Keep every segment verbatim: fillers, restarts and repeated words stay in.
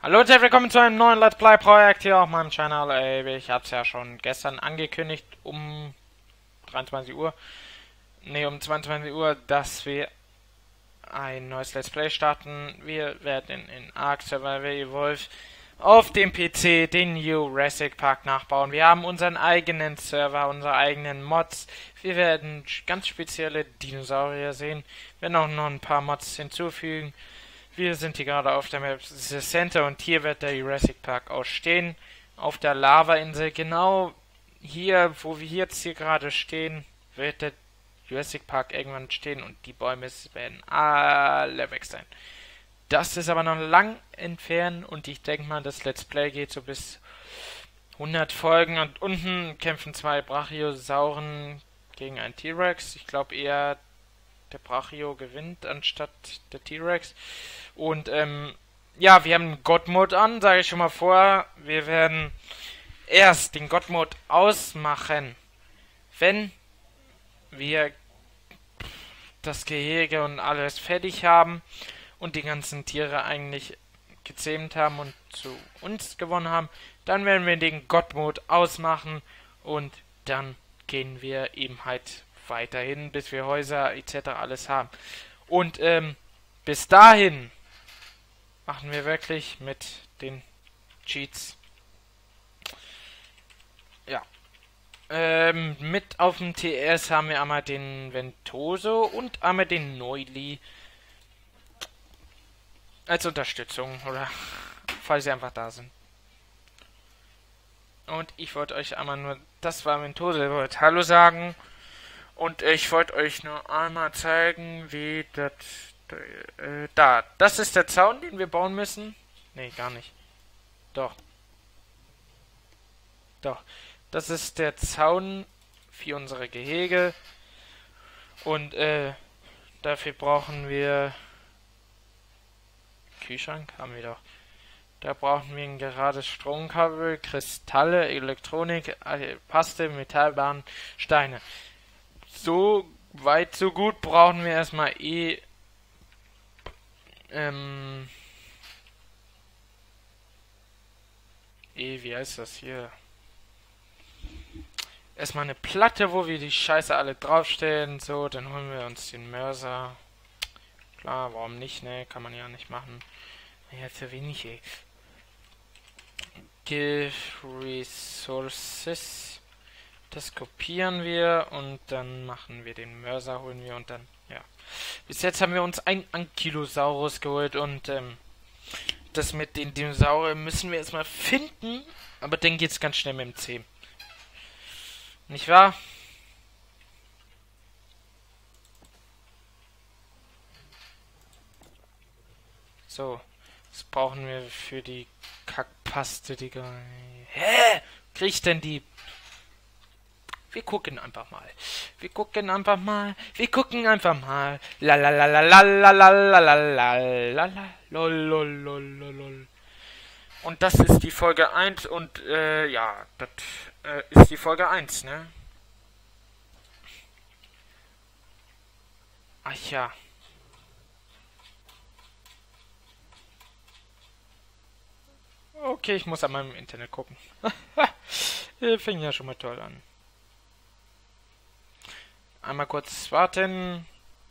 Hallo und herzlich willkommen zu einem neuen Let's Play Projekt hier auf meinem Channel. Ey, ich hab's ja schon gestern angekündigt um dreiundzwanzig Uhr. Ne, um zweiundzwanzig Uhr, dass wir ein neues Let's Play starten. Wir werden in Ark Survival Evolved auf dem P C den Jurassic Park nachbauen. Wir haben unseren eigenen Server, unsere eigenen Mods. Wir werden ganz spezielle Dinosaurier sehen. Wir werden auch noch ein paar Mods hinzufügen. Wir sind hier gerade auf der Map The Center und hier wird der Jurassic Park auch stehen. Auf der Lava-Insel, genau hier, wo wir jetzt hier gerade stehen, wird der Jurassic Park irgendwann stehen und die Bäume werden alle weg sein. Das ist aber noch lang entfernt und ich denke mal, das Let's Play geht so bis hundert Folgen und unten kämpfen zwei Brachiosauren gegen einen T-Rex. Ich glaube eher der Brachio gewinnt anstatt der T-Rex. Und ähm, ja, wir haben God-Mode an, sage ich schon mal vor. Wir werden erst den God-Mode ausmachen, wenn wir das Gehege und alles fertig haben und die ganzen Tiere eigentlich gezähmt haben und zu uns gewonnen haben. Dann werden wir den God-Mode ausmachen und dann gehen wir eben halt weiterhin, bis wir Häuser et cetera alles haben. Und ähm, bis dahin machen wir wirklich mit den Cheats. Ja. Ähm, mit auf dem T S haben wir einmal den Ventoso und einmal den Neuli als Unterstützung oder falls sie einfach da sind. Und ich wollte euch einmal nur, das war Ventoso, ich wollte Hallo sagen. Und ich wollte euch nur einmal zeigen, wie das äh, da. Das ist der Zaun, den wir bauen müssen. Nee, gar nicht. Doch. Doch. Das ist der Zaun für unsere Gehege. Und äh, dafür brauchen wir Kühlschrank, haben wir doch. Da brauchen wir ein gerades Stromkabel, Kristalle, Elektronik, Paste, Metallbahn, Steine. So weit, so gut brauchen wir erstmal eh ähm eh, wie heißt das hier? Erstmal eine Platte, wo wir die Scheiße alle draufstellen, so, dann holen wir uns den Mörser. Klar, warum nicht, ne? Kann man ja nicht machen. Ja, zu wenig, ey. Give Resources. Das kopieren wir und dann machen wir den Mörser, holen wir und dann, ja. Bis jetzt haben wir uns ein Ankylosaurus geholt und ähm, das mit den Dinosauriern müssen wir erstmal finden, aber dann geht's ganz schnell mit dem Zähmen. Nicht wahr? So, das brauchen wir für die Kackpaste, die... Hä? Krieg ich denn die... Wir gucken einfach mal. Wir gucken einfach mal. Wir gucken einfach mal. La la la la la la la la la la la la lol lol lol lol. Und das ist die Folge eins und äh, ja, das äh, ist die Folge eins, ne? Ach ja. Okay, ich muss an meinem Internet gucken. Fing ja schon mal toll an. Einmal kurz warten.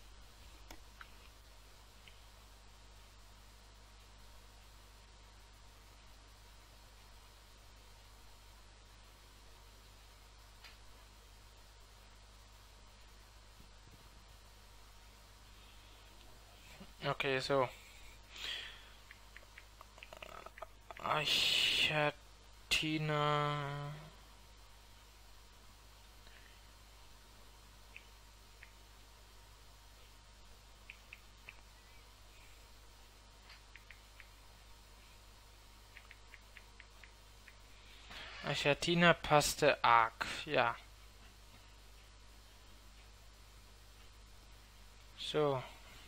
Okay, so. Archatina. Archatina passte arg, ja. So.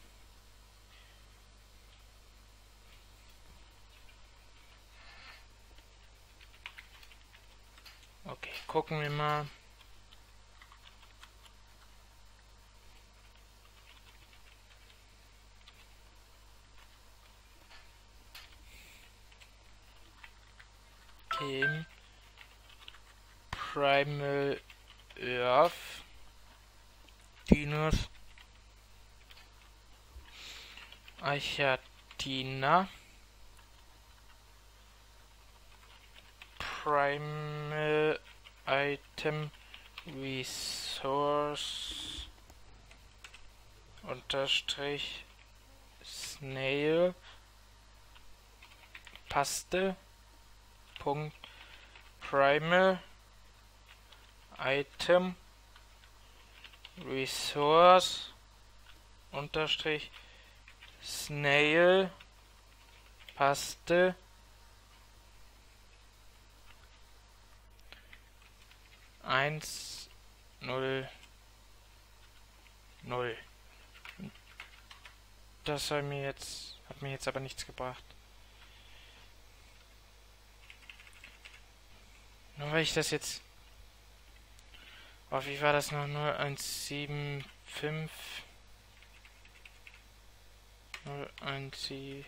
Okay, gucken wir mal. Item Primal Earth Dinos Archatina Primal Item Resource Unterstrich Snail Paste Punkt Primal Item Resource Unterstrich Snail Paste eins null null. Das soll mir jetzt, hat mir jetzt aber nichts gebracht. Nur weil ich das jetzt... Oh, wie war das noch? null eins sieben fünf null eins sieben...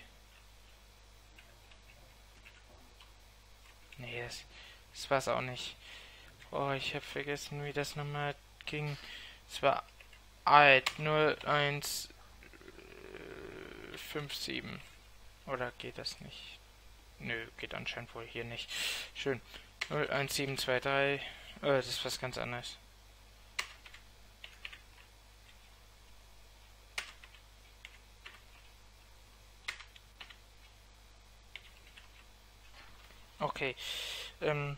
Nee, das, das war's auch nicht. Oh, ich habe vergessen, wie das nochmal ging. Es war alt null eins fünf sieben. Oder geht das nicht? Nö, geht anscheinend wohl hier nicht. Schön. null eins sieben zwei drei. Oh, das ist was ganz anderes. Okay. Ähm.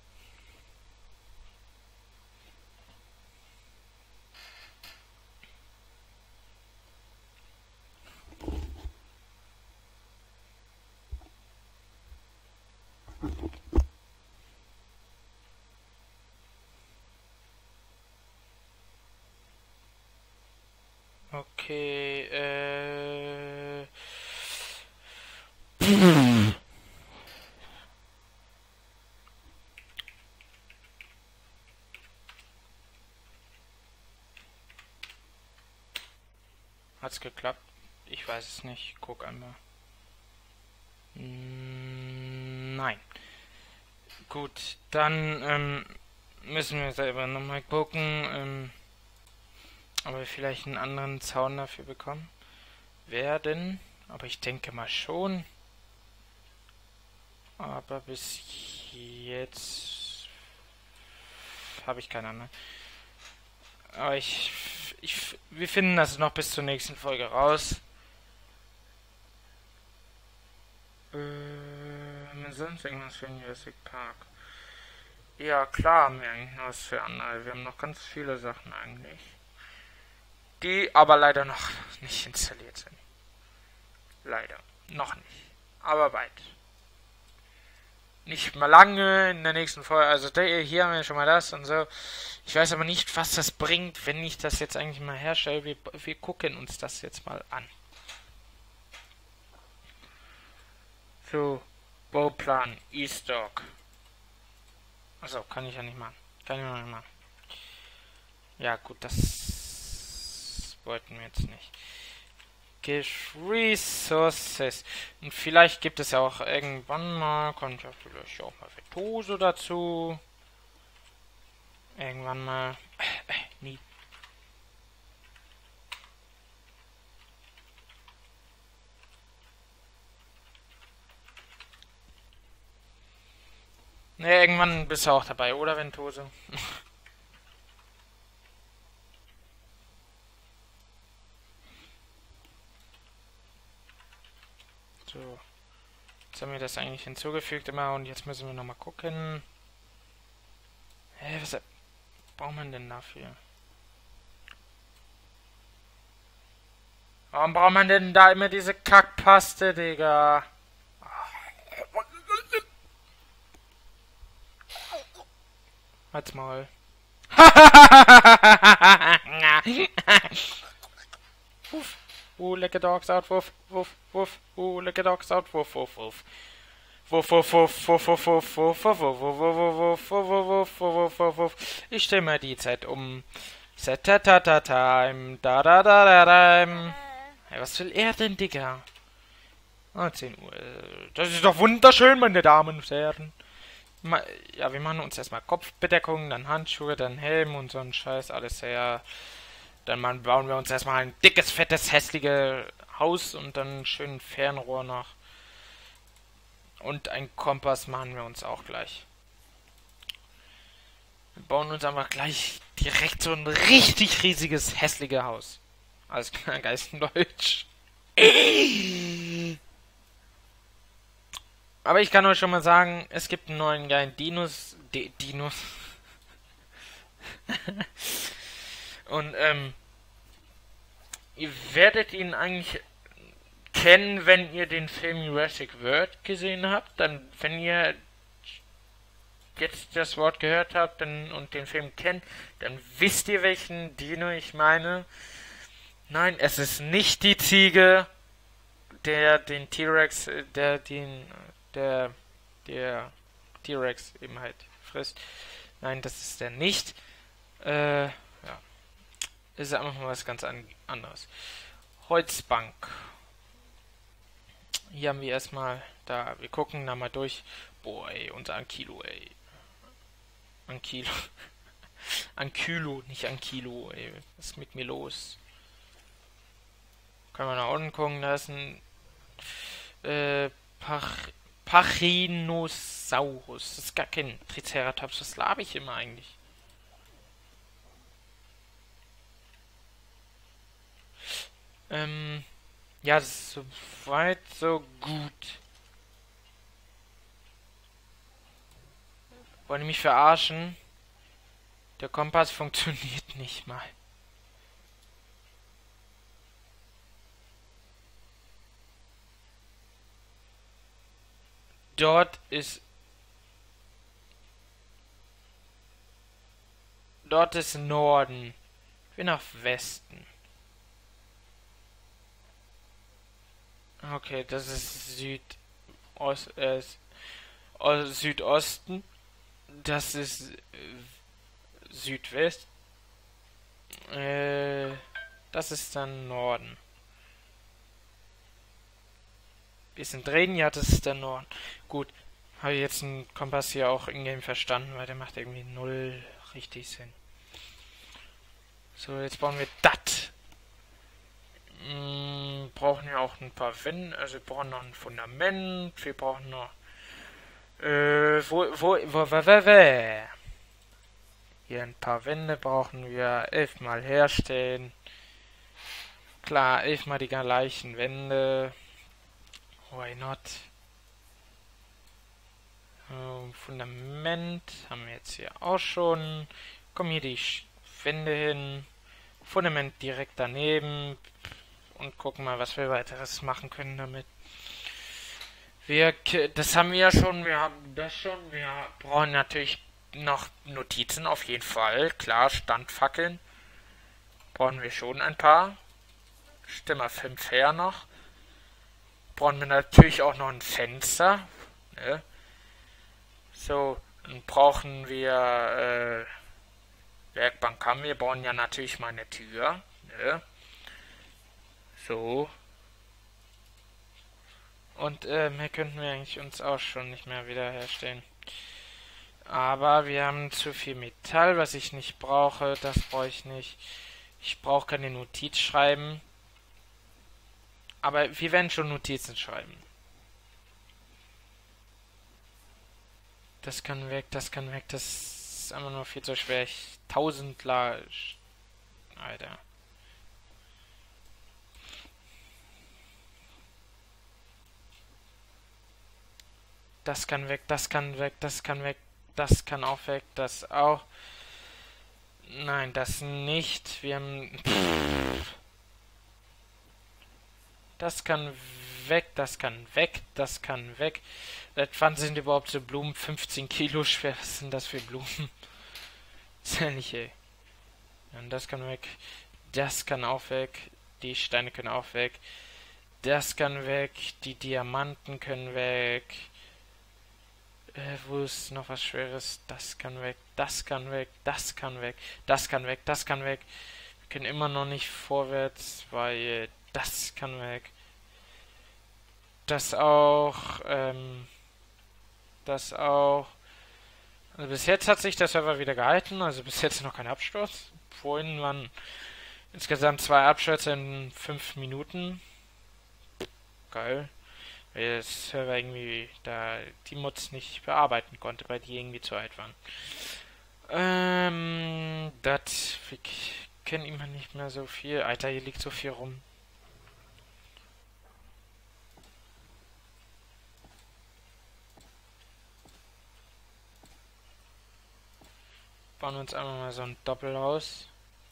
Okay, äh... Hat's geklappt? Ich weiß es nicht. Guck einmal. Nein. Gut, dann ähm, müssen wir selber nochmal gucken, ähm, ob wir vielleicht einen anderen Zaun dafür bekommen werden. Aber ich denke mal schon. Aber bis jetzt habe ich keine Ahnung. Aber ich, ich, wir finden das noch bis zur nächsten Folge raus. Äh, sonst irgendwas für den Jurassic Park. Ja, klar haben wir eigentlich noch was für andere. Wir haben noch ganz viele Sachen eigentlich. Die aber leider noch nicht installiert sind. Leider. Noch nicht. Aber bald. Nicht mal lange in der nächsten Folge. Also hier haben wir schon mal das und so. Ich weiß aber nicht, was das bringt, wenn ich das jetzt eigentlich mal herstelle. Wir, wir gucken uns das jetzt mal an. So. Bauplan. E-Stock. Achso, kann ich ja nicht machen. Kann ich noch nicht machen. Ja gut, das wollten wir jetzt nicht. Resources. Und vielleicht gibt es ja auch irgendwann mal, kommt ja vielleicht auch mal Vetose dazu. Irgendwann mal. Äh, äh, nie. Ne, irgendwann bist du auch dabei, oder Ventose? So. Jetzt haben wir das eigentlich hinzugefügt immer und jetzt müssen wir nochmal gucken. Hä, was braucht man denn dafür? Warum braucht man denn da immer diese Kackpaste, Digga? Halt's mal. Wuff. Ooh, lick a dog's out. Wuff, wuff, wuff. Ooh, lick a dog's out. Wuff, wuff, wuff. Wuff, wuff, wuff, wuff, wuff, wuff, wuff, wuff, wuff, wuff, wuff, wuff, wuff, wuff, wuff. Ich stelle mal die Zeit um. Set-ta-ta-ta-time. Da-da-da-da-time. Hey, was will er denn, Digga? Ah, zehn Uhr. Das ist doch wunderschön, meine Damen und Herren. Ma ja, wir machen uns erstmal Kopfbedeckung, dann Handschuhe, dann Helm und so ein Scheiß, alles her. Dann mal bauen wir uns erstmal ein dickes, fettes, hässliches Haus und dann ein schönes Fernrohr noch. Und ein Kompass machen wir uns auch gleich. Wir bauen uns einfach gleich direkt so ein richtig riesiges, hässliches Haus. Alles klar, Geistendeutsch. Aber ich kann euch schon mal sagen, es gibt einen neuen geilen Dinos. D Dinos. Und, ähm, ihr werdet ihn eigentlich kennen, wenn ihr den Film Jurassic World gesehen habt. Dann, wenn ihr jetzt das Wort gehört habt dann, und den Film kennt, dann wisst ihr, welchen Dino ich meine. Nein, es ist nicht die Ziege, der den T-Rex, der den, der, der T-Rex eben halt frisst. Nein, das ist der nicht. Äh, ja. Ist einfach mal was ganz an anderes. Holzbank. Hier haben wir erstmal, da, wir gucken da mal durch. Boah, ey, unser Ankilo, ey. Ankilo. Ankilo, nicht Ankilo, ey. Was ist mit mir los? Können wir nach unten gucken, da ist ein äh, Pach Pachinosaurus. Das ist gar kein Triceratops. Was labe ich immer eigentlich? Ähm, ja, das ist so weit, so gut. Wollen die mich verarschen? Der Kompass funktioniert nicht mal. Dort ist... Dort ist Norden. Ich will nach Westen. Okay, das ist Südost, äh, Südosten. Das ist äh, Südwest. Äh, das ist dann Norden. Bisschen drehen, ja, das ist der Norden. Gut, habe ich jetzt einen Kompass hier auch in-game verstanden, weil der macht irgendwie null richtig Sinn. So, jetzt bauen wir das. Hm, brauchen wir auch ein paar Wände, also wir brauchen noch ein Fundament, wir brauchen noch äh, wo, wo, wo, wo, wo, wo. Hier ein paar Wände brauchen wir elfmal herstellen. Klar, elfmal die gleichen Wände. Why not? Äh, Fundament haben wir jetzt hier auch schon. Kommen hier die Wände hin. Fundament direkt daneben. Und gucken mal, was wir weiteres machen können damit. Wir, das haben wir ja schon, wir haben das schon. Wir brauchen natürlich noch Notizen auf jeden Fall. Klar, Standfackeln. Brauchen wir schon ein paar. Stimme fünf her noch. Brauchen wir natürlich auch noch ein Fenster. Ne? So, dann brauchen wir äh, Werkbank haben wir. Brauchen ja natürlich mal eine Tür. Ne? So. Und äh, mehr könnten wir eigentlich uns auch schon nicht mehr wiederherstellen. Aber wir haben zu viel Metall, was ich nicht brauche. Das brauche ich nicht. Ich brauche keine Notiz schreiben. Aber wir werden schon Notizen schreiben. Das kann weg, das kann weg. Das ist einfach nur viel zu schwer. Ich, tausend La... Alter. Das kann weg, das kann weg, das kann weg, das kann auch weg, das auch. Nein, das nicht. Wir haben... Das kann weg, das kann weg, das kann weg. Seit wann sind überhaupt so Blumen fünfzehn Kilo schwer? Was sind das für Blumen? Ist ja nicht, ey. Und das kann weg. Das kann auch weg. Die Steine können auch weg. Das kann weg. Die Diamanten können weg. Äh, wo ist noch was Schweres? Das kann weg. Das kann weg. Das kann weg. Das kann weg. Das kann weg. Wir können immer noch nicht vorwärts, weil das kann weg. Das auch. Ähm, das auch. Also bis jetzt hat sich der Server wieder gehalten, also bis jetzt noch kein Absturz. Vorhin waren insgesamt zwei Abstürze in fünf Minuten. Geil. Weil der Server irgendwie da die Mods nicht bearbeiten konnte, weil die irgendwie zu alt waren. Ähm, das, ich kenne immer nicht mehr so viel. Alter, hier liegt so viel rum. Bauen wir uns einmal mal so ein Doppelhaus.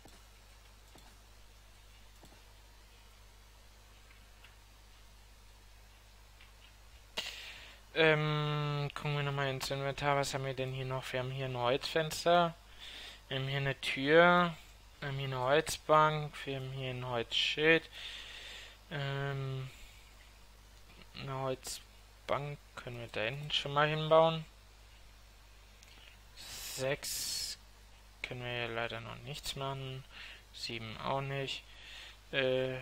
Ähm, gucken wir nochmal ins Inventar. Was haben wir denn hier noch? Wir haben hier ein Holzfenster. Wir haben hier eine Tür. Wir haben hier eine Holzbank. Wir haben hier ein Holzschild. Ähm, eine Holzbank können wir da hinten schon mal hinbauen. Sechs können wir hier leider noch nichts machen. Sieben auch nicht. Äh,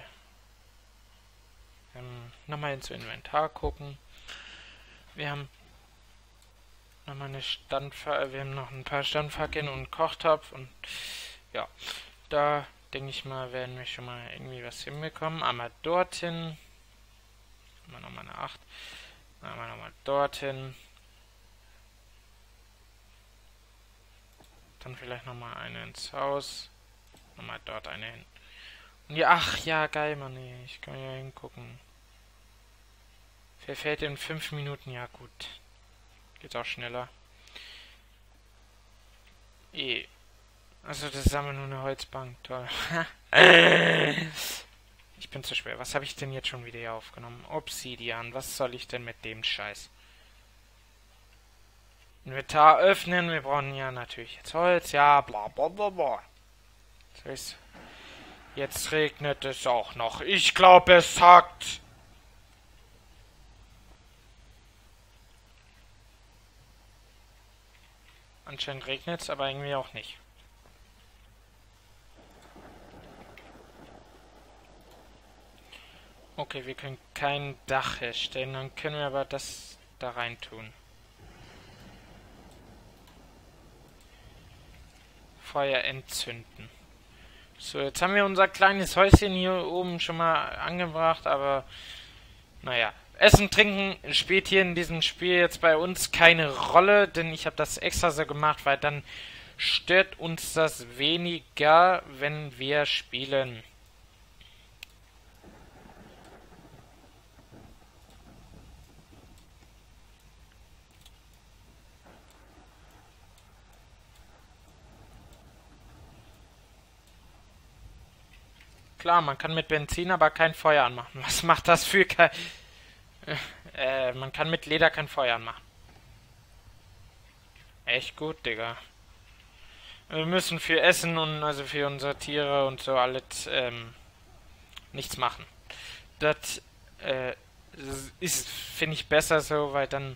ähm, nochmal ins Inventar gucken. Wir haben nochmal eine Standfackel, wir haben noch ein paar Standfackeln und einen Kochtopf und ja, da denke ich mal, werden wir schon mal irgendwie was hinbekommen. Einmal dorthin, einmal nochmal eine acht, einmal nochmal dorthin, dann vielleicht nochmal eine ins Haus, nochmal dort eine hin. Und ja, ach ja, geil, Mann, ich kann ja hingucken. Verfällt in fünf Minuten, ja gut. Geht auch schneller. Eh. Also das ist aber nur eine Holzbank, toll. Ich bin zu schwer. Was habe ich denn jetzt schon wieder hier aufgenommen? Obsidian, was soll ich denn mit dem Scheiß? Inventar öffnen, wir brauchen ja natürlich jetzt Holz, ja, bla bla bla bla. Jetzt regnet es auch noch. Ich glaube, es hackt. Anscheinend regnet es, aber irgendwie auch nicht. Okay, wir können kein Dach herstellen, dann können wir aber das da rein tun. Feuer entzünden. So, jetzt haben wir unser kleines Häuschen hier oben schon mal angebracht, aber naja. Essen, Trinken spielt hier in diesem Spiel jetzt bei uns keine Rolle, denn ich habe das extra so gemacht, weil dann stört uns das weniger, wenn wir spielen. Klar, man kann mit Benzin aber kein Feuer anmachen. Was macht das für kein... Äh, man kann mit Leder kein Feuer anmachen. Echt gut, Digga. Wir müssen für Essen und also für unsere Tiere und so alles ähm, nichts machen. Das äh, ist, finde ich, besser so, weil dann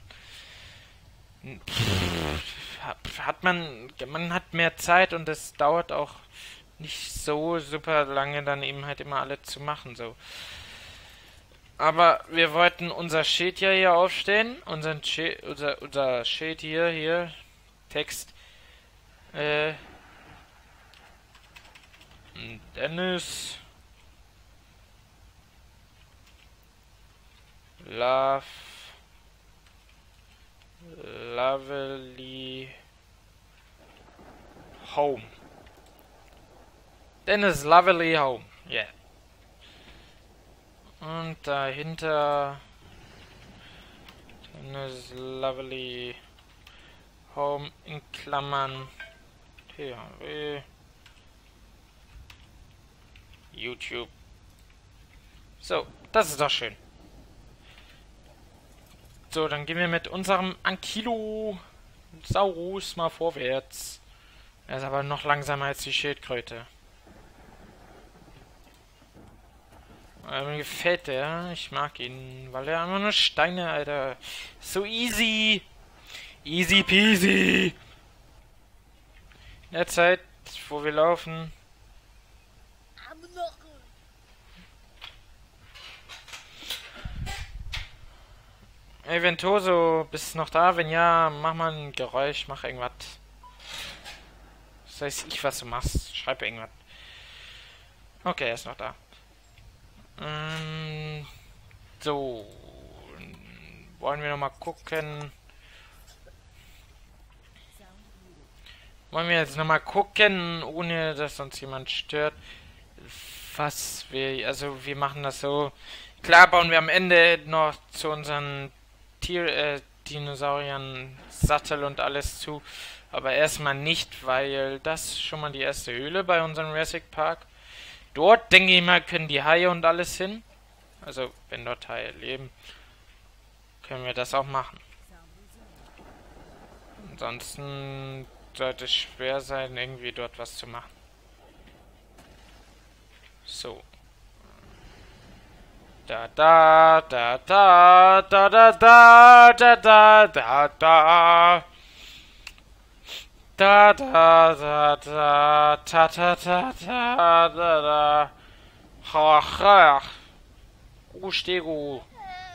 pff, hat man, man hat mehr Zeit und es dauert auch nicht so super lange dann eben halt immer alles zu machen, so. Aber wir wollten unser Schild ja hier aufstellen. Unseren Schild, unser, unser Schild hier, hier. Text. Äh. Dennis. Love. Lovely. Home. Dennis Lovely Home. Yeah. Und dahinter Dennis Lovely Home in Klammern T H W YouTube. So, das ist doch schön. So, dann gehen wir mit unserem Ankylosaurus mal vorwärts. Er ist aber noch langsamer als die Schildkröte. Aber mir gefällt der. Ich mag ihn, weil er einfach nur Steine, Alter. So easy. Easy peasy. In der Zeit, wo wir laufen. Ey, Ventoso, bist du noch da? Wenn ja, mach mal ein Geräusch, mach irgendwas. Das weiß ich, was du machst. Schreib irgendwas. Okay, er ist noch da. Ähm, so. Wollen wir noch mal gucken. Wollen wir jetzt noch mal gucken, ohne dass uns jemand stört, was wir... Also, wir machen das so... Klar bauen wir am Ende noch zu unseren Tier, äh, Dinosauriern Sattel und alles zu, aber erstmal nicht, weil das schon mal die erste Höhle bei unserem Jurassic Park. Dort, denke ich mal, können die Haie und alles hin. Also, wenn dort Haie leben, können wir das auch machen. Ansonsten sollte es schwer sein, irgendwie dort was zu machen. So. Da da da da da da da da da da da da da da da ta ta ta ta da da ha ha oh Stego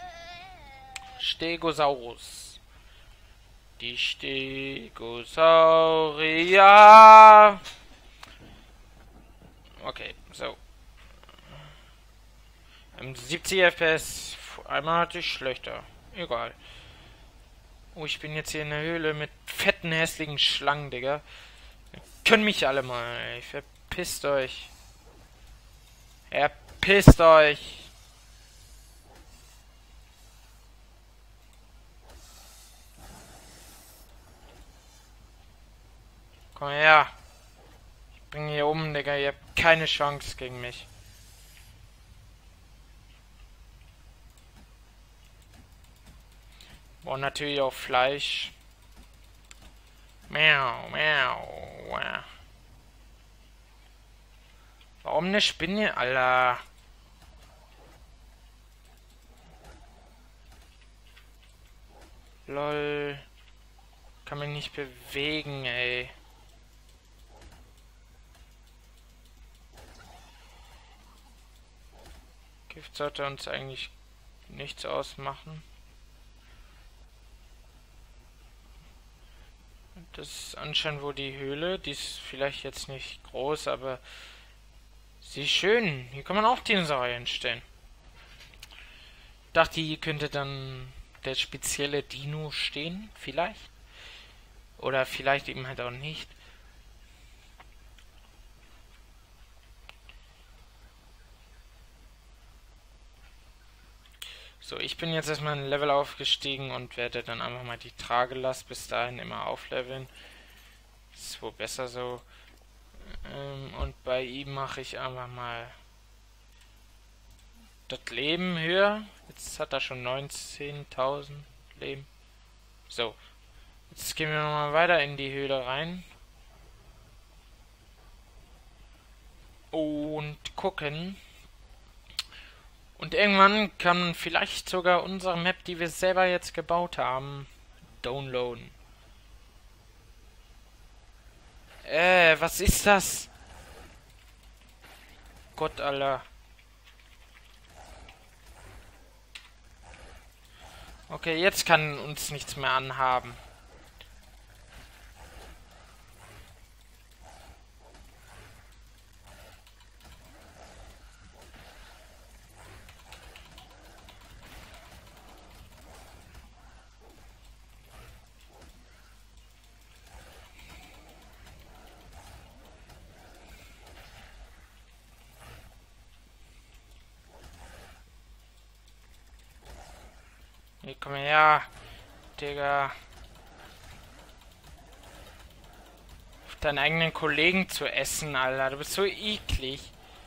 Stegosaurus die Stegosaurier okay so siebzig F P S, einmal hatte ich schlechter. Egal. Oh, ich bin jetzt hier in der Höhle mit fetten, hässlichen Schlangen, Digga. Können mich alle mal, ey. Verpisst euch. Verpisst euch. Komm her. Ich bring hier um, Digga. Ihr habt keine Chance gegen mich. Und natürlich auch Fleisch. Miau, miau. Warum eine Spinne, Alter? Lol. Kann mich nicht bewegen, ey. Gift sollte uns eigentlich nichts ausmachen. Das ist anscheinend wohl die Höhle. Die ist vielleicht jetzt nicht groß, aber sie ist schön. Hier kann man auch Dinosaurier hinstellen. Dachte, hier könnte dann der spezielle Dino stehen, vielleicht. Oder vielleicht eben halt auch nicht. So, ich bin jetzt erstmal ein Level aufgestiegen und werde dann einfach mal die Tragelast bis dahin immer aufleveln. Ist wohl besser so. Ähm, und bei ihm mache ich einfach mal das Leben höher. Jetzt hat er schon neunzehntausend Leben. So, jetzt gehen wir nochmal weiter in die Höhle rein. Und gucken. Und irgendwann kann vielleicht sogar unsere Map, die wir selber jetzt gebaut haben, downloaden. Äh, was ist das? Gott, Alter. Okay, jetzt kann uns nichts mehr anhaben. Hier, komm her, Digga. Auf deinen eigenen Kollegen zu essen, Alter. Du bist so eklig.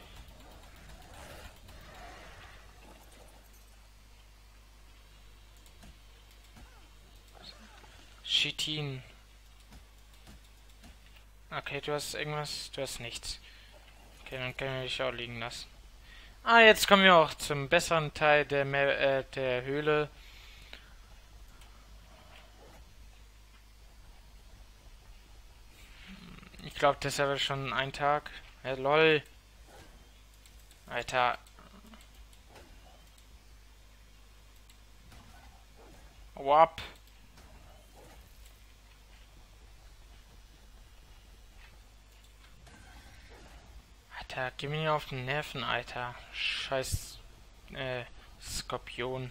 Chitin. Okay, du hast irgendwas, du hast nichts. Okay, dann können wir dich auch liegen lassen. Ah, jetzt kommen wir auch zum besseren Teil der, äh, der Höhle. Ich glaube, das ist aber schon ein Tag. Ja, lol. Alter. Hau ab. Alter, geh mir nicht auf den Nerven, Alter. Scheiß, äh, Skorpion.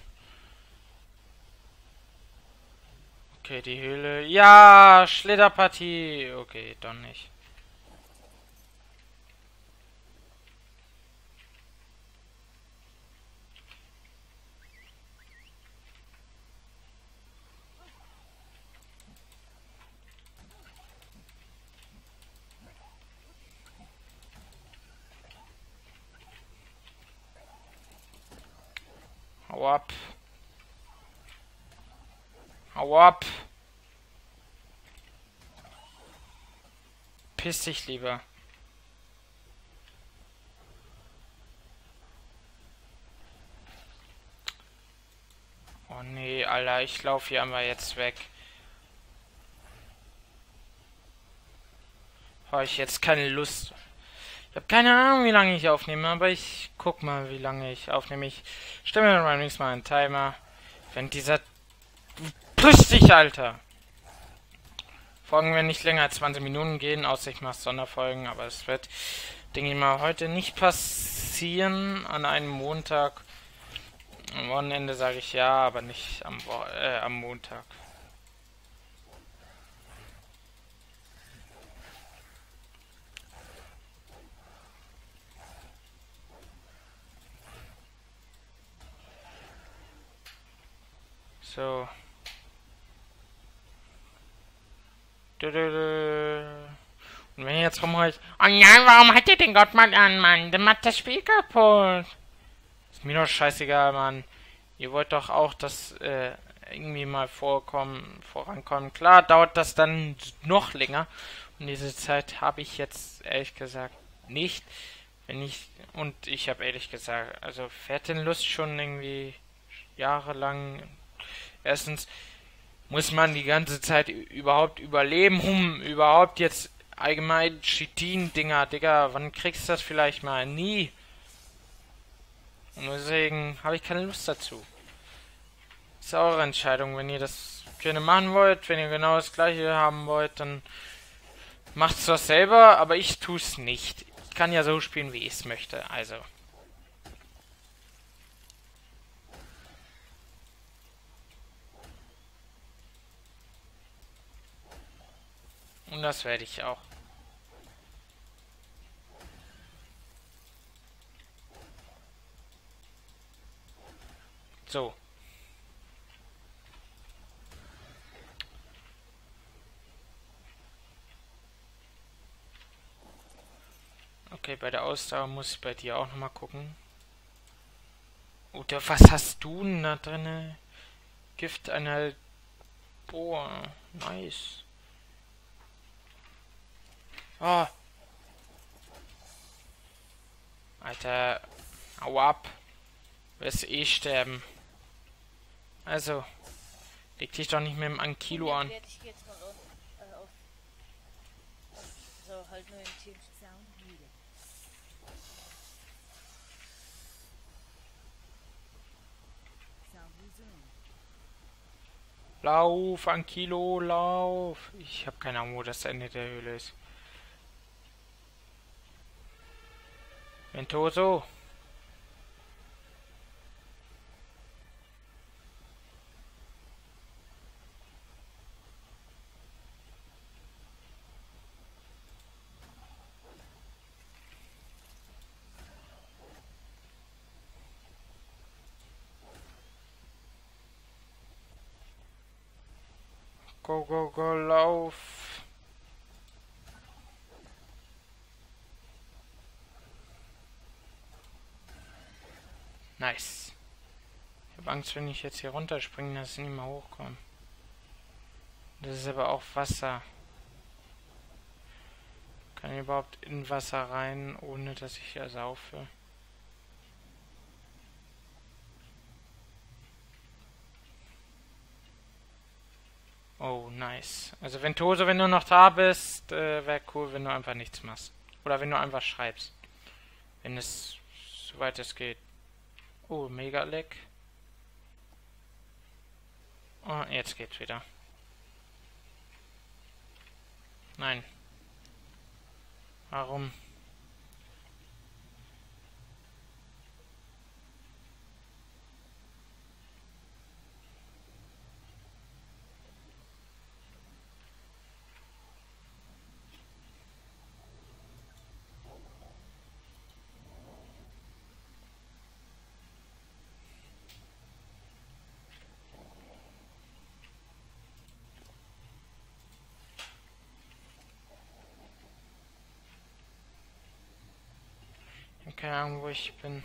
Okay, die Höhle. Ja, Schlitterpartie. Okay, doch nicht. Hau ab. Hau ab. Piss dich lieber. Oh nee, Alter, ich laufe hier einmal jetzt weg. Habe ich jetzt keine Lust. Ich habe keine Ahnung, wie lange ich aufnehme, aber ich guck mal, wie lange ich aufnehme. Ich stelle mir dann beim nächsten Mal einen Timer. Wenn dieser... Piss dich, Alter! Folgen werden nicht länger als zwanzig Minuten gehen, außer ich mache Sonderfolgen, aber es wird, denke ich mal, heute nicht passieren an einem Montag. Am Wochenende sage ich ja, aber nicht am, Wo äh, am Montag. So. Und wenn ihr jetzt rumheult, oh nein, warum hat ihr den Gott mal an, Mann? Der macht das Spiel kaputt. Ist mir doch scheißegal, Mann. Ihr wollt doch auch, dass äh, irgendwie mal vorkommen, vorankommen. Klar, dauert das dann noch länger. Und diese Zeit habe ich jetzt ehrlich gesagt nicht. Wenn ich, und ich habe ehrlich gesagt, also fährt den Lust schon irgendwie jahrelang. Erstens muss man die ganze Zeit überhaupt überleben, um überhaupt jetzt allgemein Chitin-Dinger, Digga, wann kriegst du das vielleicht mal? Nie. Und deswegen habe ich keine Lust dazu. Ist eure Entscheidung, wenn ihr das gerne machen wollt, wenn ihr genau das gleiche haben wollt, dann macht's das selber, aber ich tue es nicht. Ich kann ja so spielen, wie ich es möchte, also. Und das werde ich auch. So. Okay, bei der Ausdauer muss ich bei dir auch nochmal gucken. Oder was hast du denn da drinne? Gift einer... Boah, nice. Oh. Alter, hau ab. Du wirst eh sterben. Also, leg dich doch nicht mit dem Ankilo an. Ich jetzt mal auf, äh, auf, auf, so halt nur im Team. Lauf, Ankilo, lauf. Ich habe keine Ahnung, wo das Ende der Höhle ist. Ventoso. Go, go, go, lauf. Nice. Ich habe Angst, wenn ich jetzt hier runterspringe, dass ich nicht mehr hochkomme. Das ist aber auch Wasser. Kann ich überhaupt in Wasser rein, ohne dass ich ersaufe? Oh, nice. Also Ventoso, wenn du noch da bist, äh, wäre cool, wenn du einfach nichts machst. Oder wenn du einfach schreibst. Wenn es soweit es geht. Oh, mega leck. Oh, jetzt geht's wieder. Nein. Warum? Keine Ahnung, wo ich bin.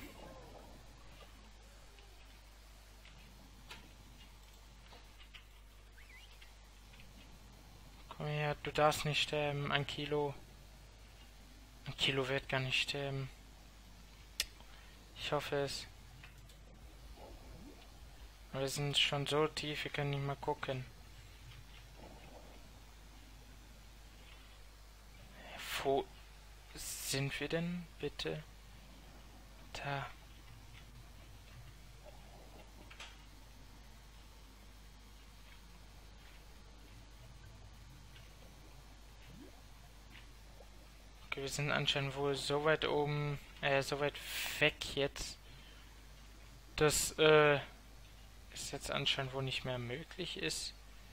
Komm her, du darfst nicht sterben. Ein Kilo. Ein Kilo wird gar nicht sterben. Ich hoffe es. Aber wir sind schon so tief, wir können nicht mal gucken. Wo sind wir denn, bitte? Da. Okay, wir sind anscheinend wohl so weit oben, äh, so weit weg jetzt, dass, äh, es jetzt anscheinend wohl nicht mehr möglich ist.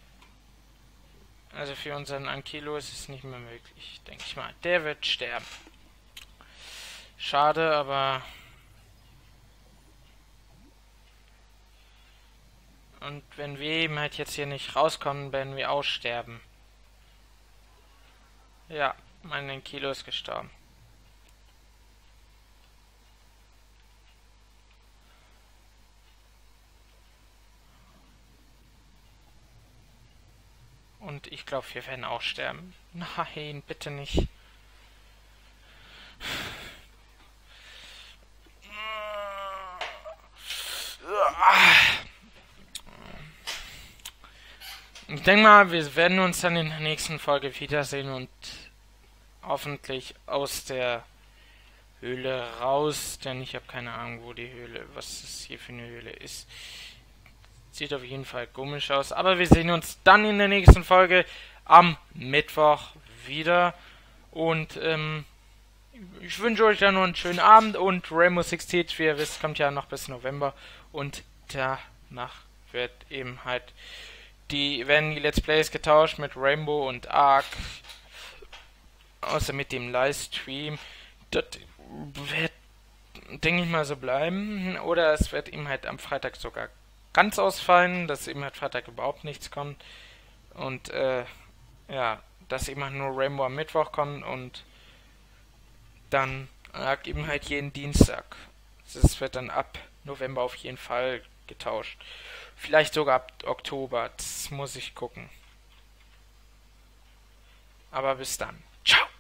Also für unseren Ankilo ist es nicht mehr möglich, denke ich mal. Der wird sterben. Schade, aber... Und wenn wir eben halt jetzt hier nicht rauskommen, werden wir aussterben. Ja, mein Ankilo ist gestorben. Und ich glaube, wir werden auch sterben. Nein, bitte nicht. Ich denke mal, wir werden uns dann in der nächsten Folge wiedersehen und hoffentlich aus der Höhle raus, denn ich habe keine Ahnung, wo die Höhle, was das hier für eine Höhle ist. Sieht auf jeden Fall komisch aus, aber wir sehen uns dann in der nächsten Folge am Mittwoch wieder und ähm, ich wünsche euch dann noch einen schönen Abend und Rainbow Six Siege, wie ihr wisst, kommt ja noch bis November und danach wird eben halt die, werden die Let's Plays getauscht mit Rainbow und Ark, außer mit dem Livestream. Das wird, denke ich mal, so bleiben, oder es wird eben halt am Freitag sogar ganz ausfallen, dass eben halt Freitag überhaupt nichts kommt und äh, ja, dass eben halt nur Rainbow am Mittwoch kommt und dann Ark eben halt jeden Dienstag. Das wird dann ab November auf jeden Fall getauscht. Vielleicht sogar ab Oktober, das muss ich gucken. Aber bis dann. Ciao!